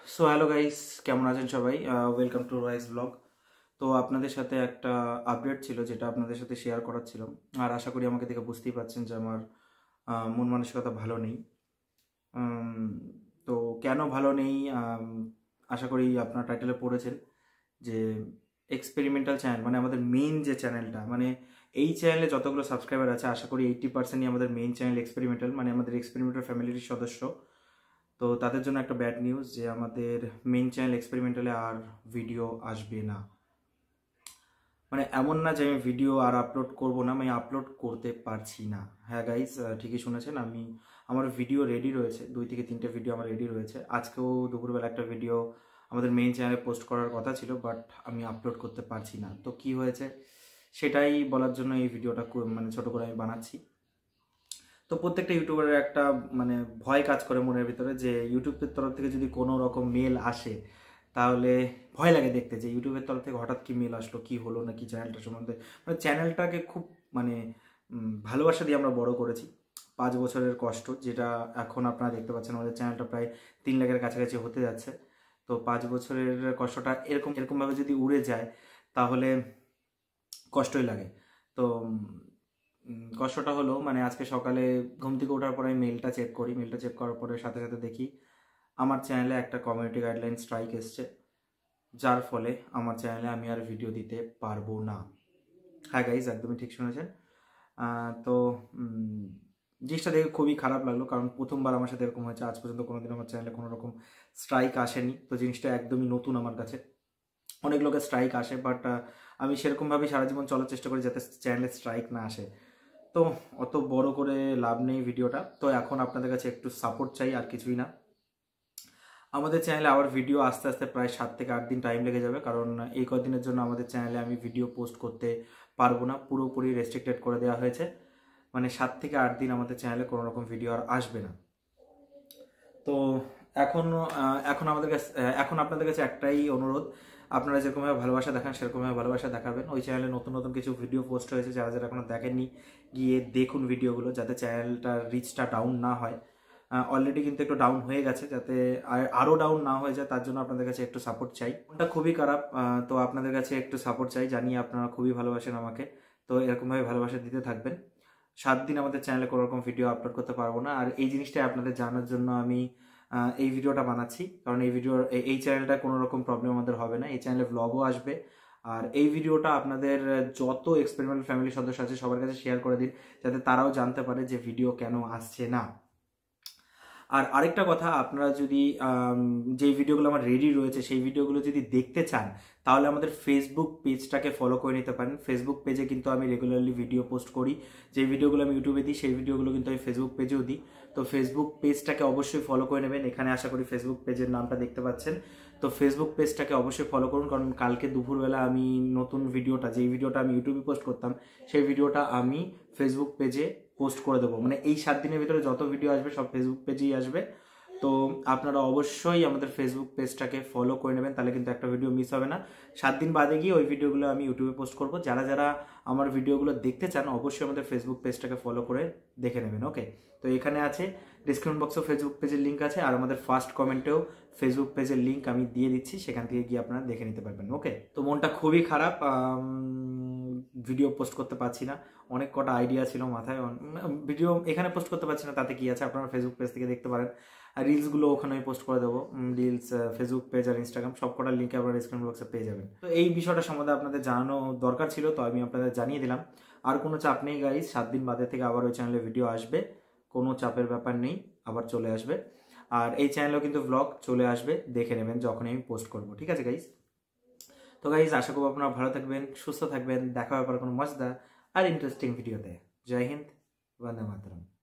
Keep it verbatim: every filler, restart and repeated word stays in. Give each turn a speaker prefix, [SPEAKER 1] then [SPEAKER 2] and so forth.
[SPEAKER 1] So hello guys, কেমন আছেন সবাই? Welcome to rice blog. তো আপনাদের সাথে একটা আপডেট ছিল যেটা আপনাদের সাথে শেয়ার করার ছিল। আর আশা করি আমাকে দেখে বুঝতেই পারছেন যে আমার আহ, মন মানসিকতা ভালো নেই। উম, তো কেন ভালো নেই, আম, আশা করি আপনার টাইটেলে পড়েছেন যে এক্সপেরিমেন্টাল চ্যানেল, মানে আমাদের মেইন যে চ্যানেলটা, মানে এই চ্যানেলে যতগুলো সাবস্ক্রাইবার আছে আশা করি এইট্টি পার্সেন্টই আমাদের মেইন চ্যানেল এক্সপেরিমেন্টাল, মানে আমাদের এক্সপেরিমেন্টাল ফ্যামিলির সদস্য। তো তাদের জন্য একটা ব্যাড নিউজ যে আমাদের মেইন চ্যানেল এক্সপেরিমেন্টালে আর ভিডিও আসবে না। মানে এমন না যে আমি ভিডিও আর আপলোড করব না, আমি আপলোড করতে পারছি না। হ্যাঁ গাইজ, ঠিকই শুনেছেন, আমি আমার ভিডিও রেডি রয়েছে, দুই থেকে তিনটে ভিডিও আমার রেডি রয়েছে। আজকেও দুপুরবেলা একটা ভিডিও আমাদের মেইন চ্যানেলে পোস্ট করার কথা ছিল, বাট আমি আপলোড করতে পারছি না। তো কি হয়েছে সেটাই বলার জন্য এই ভিডিওটা মানে ছোট করে আমি বানাচ্ছি। তো প্রত্যেকটা ইউটিউবারের একটা মানে ভয় কাজ করে মনের ভিতরে যে ইউটিউবের তরফ থেকে যদি কোনো রকম মেল আসে তাহলে ভয় লাগে দেখতে, যে ইউটিউবের তরফ থেকে হঠাৎ কি মেল আসলো, কি হলো, নাকি চ্যানেলটা সম্বন্ধে, মানে চ্যানেলটাকে খুব মানে উম, ভালোবাসা দিয়ে আমরা বড় করেছি। পাঁচ বছরের কষ্ট, যেটা এখন আপনারা দেখতে পাচ্ছেন আমাদের চ্যানেলটা প্রায় তিন লাখের কাছাকাছি হতে যাচ্ছে। তো পাঁচ বছরের কষ্টটা এরকম এরকমভাবে যদি উড়ে যায় তাহলে কষ্টই লাগে। তো উম, কষ্টটা হলো মানে আজকে সকালে ঘুম থেকে ওঠার পরে আমি মেলটা চেক করি, মেলটা চেক করার পরে সাথে সাথে দেখি আমার চ্যানেলে একটা কমিউনিটি গাইডলাইন স্ট্রাইক এসছে, যার ফলে আমার চ্যানেলে আমি আর ভিডিও দিতে পারবো না। হ্যাঁ গাইজ, একদমই ঠিক শুনেছেন। আহ, তো উম, জিনিসটা দেখে খুবই খারাপ লাগলো, কারণ প্রথমবার আমার সাথে এরকম হয়েছে। আজ পর্যন্ত কোনোদিন আমার চ্যানেলে কোনো রকম স্ট্রাইক আসেনি, তো জিনিসটা একদমই নতুন আমার কাছে। অনেক লোকের স্ট্রাইক আসে, বাট আমি সেরকমভাবেই সারা জীবন চলার চেষ্টা করি যাতে চ্যানেলে স্ট্রাইক না আসে। তো অত বড় করে লাভ নেই ভিডিওটা, তো এখন আপনাদের কাছে একটু সাপোর্ট চাই, আর কিছুই না। আমাদের চ্যানেলে আবার ভিডিও আস্তে আস্তে প্রায় সাত থেকে আট দিন টাইম লেগে যাবে, কারণ এই কদিনের জন্য আমাদের চ্যানেলে আমি ভিডিও পোস্ট করতে পারবো না, পুরোপুরি রেস্ট্রিক্টেড করে দেওয়া হয়েছে। মানে সাত থেকে আট দিন আমাদের চ্যানেলে কোনো রকম ভিডিও আর আসবে না। তো এখন আহ, এখন আমাদের কাছে আহ, এখন আপনাদের কাছে একটাই অনুরোধ, আপনারা যেরকমভাবে ভালোবাসা দেখান সেরকমভাবে ভালোবাসা দেখাবেন। ওই চ্যানেলে নতুন নতুন কিছু ভিডিও পোস্ট হয়েছে, যারা যারা এখনো দেখেননি গিয়ে দেখুন ভিডিওগুলো, যাতে চ্যানেলটার রিচটা ডাউন না হয়। অলরেডি কিন্তু একটু ডাউন হয়ে গেছে, যাতে আরও ডাউন না হয়ে যায় তার জন্য আপনাদের কাছে একটু সাপোর্ট চাই। ওটা খুবই খারাপ, আহ, তো আপনাদের কাছে একটু সাপোর্ট চাই, জানি আপনারা খুবই ভালোবাসেন আমাকে। তো এরকমভাবে ভালোবাসা দিতে থাকবেন। সাত দিন আমাদের চ্যানেলে কোনো রকম ভিডিও আপলোড করতে পারবো না, আর এই জিনিসটাই আপনাদের জানার জন্য আমি আহ, এই ভিডিওটা বানাচ্ছি। কারণ এই ভিডিও এই চ্যানেলটা কোনো রকম প্রবলেম আমাদের হবে না, এই চ্যানেলে ব্লগও আসবে। আর এই ভিডিওটা আপনাদের যত এক্সপেরিমেন্টাল ফ্যামিলির সদস্য আছে সবার কাছে শেয়ার করে দিন, যাতে তারাও জানতে পারে যে ভিডিও কেন আসছে না। আর আরেকটা কথা, আপনারা যদি আম, যে ভিডিওগুলো আমার রেডি রয়েছে সেই ভিডিওগুলো যদি দেখতে চান তাহলে আমাদের ফেসবুক পেজটাকে ফলো করে নিতে পারেন। ফেসবুক পেজে কিন্তু আমি রেগুলারলি ভিডিও পোস্ট করি, যে ভিডিওগুলো আমি ইউটিউবে দিই সেই ভিডিওগুলো কিন্তু আমি ফেসবুক পেজেও দিই। তো ফেসবুক পেজটাকে অবশ্যই ফলো করে নেবেন, এখানে আশা করি ফেসবুক পেজের নামটা দেখতে পাচ্ছেন। তো ফেসবুক পেজটাকে অবশ্যই ফলো করুন, কারণ কালকে দুপুরবেলা আমি নতুন ভিডিওটা, যেই ভিডিওটা আমি ইউটিউবে পোস্ট করতাম সেই ভিডিওটা আমি ফেসবুক পেজে পোস্ট করে দেবো। মানে এই সাত দিনের ভিতরে যত ভিডিও আসবে সব ফেসবুক পেজেই আসবে। তো আপনারা অবশ্যই আমাদের ফেসবুক পেজটাকে ফলো করে নেবেন, তাহলে কিন্তু একটা ভিডিও মিস হবে না। সাত দিন বাদে গিয়ে ওই ভিডিওগুলো আমি ইউটিউবে পোস্ট করব। যারা যারা আমার ভিডিওগুলো দেখতে চান অবশ্যই আমাদের ফেসবুক পেজটাকে ফলো করে দেখে নেবেন। ওকে, তো এখানে আছে ডিসক্রিপশন বক্সেও ফেসবুক পেজের লিঙ্ক আছে, আর আমাদের ফার্স্ট কমেন্টেও ফেসবুক পেজের লিঙ্ক আমি দিয়ে দিচ্ছি, সেখান থেকে গিয়ে আপনারা দেখে নিতে পারবেন। ওকে, তো মনটা খুবই খারাপ, ভিডিও পোস্ট করতে পারছি না। অনেক কটা আইডিয়া ছিল মাথায়, ভিডিও এখানে পোস্ট করতে পারছি না, তাতে কি আছে, আপনারা ফেসবুক পেজ থেকে দেখতে পারেন। আর রিলসগুলো ওখানে আমি পোস্ট করে দেবো, রিলস ফেসবুক পেজ আর ইনস্টাগ্রাম সব কটার লিঙ্কে আপনারা ডিসক্রিপশন বক্সে পেয়ে যাবেন। তো এই বিষয়টা সম্বন্ধে আপনাদের জানানো দরকার ছিল, তো আমি আপনাদের জানিয়ে দিলাম। আর কোনো চাপ নেই গাইজ, সাত দিন বাদে থেকে আবার ওই চ্যানেলে ভিডিও আসবে, কোনো চাপের ব্যাপার নেই, আবার চলে আসবে। আর এই চ্যানেলেও কিন্তু ব্লগ চলে আসবে, দেখে নেবেন যখনই আমি পোস্ট করবো। ঠিক আছে গাইজ? তো গাইজ, আশা করবো আপনারা ভালো থাকবেন, সুস্থ থাকবেন, দেখা ব্যাপার কোনো মজাদার আর ইন্টারেস্টিং ভিডিওতে। জয় হিন্দ, বন্দে মাতরম।